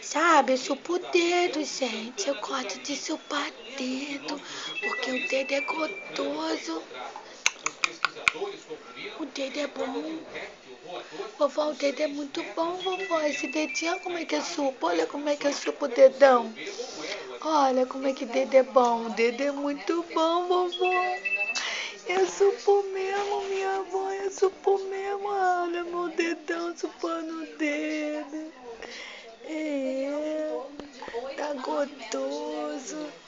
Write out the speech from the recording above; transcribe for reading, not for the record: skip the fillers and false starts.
Sabe, eu chupo o dedo, gente. Eu gosto de chupar dedo, porque o dedo é gostoso. O dedo é bom. Vovó, o dedo é muito bom, vovó. Esse dedinho, como é que eu chupo? Olha como é que eu chupo o dedão. Olha como é que o dedo é bom. O dedo é muito bom, vovó. Eu chupo mesmo, minha avó. Eu chupo mesmo. Olha meu dedão chupando o dedo. É, tá gostoso.